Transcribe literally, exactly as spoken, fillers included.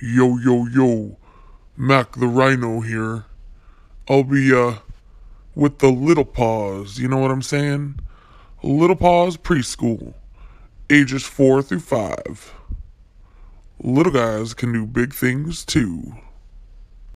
Yo, yo, yo, Mac the Rhino here. I'll be, uh, with the Little Paws, you know what I'm saying? Little Paws Preschool, ages four through five. Little guys can do big things too.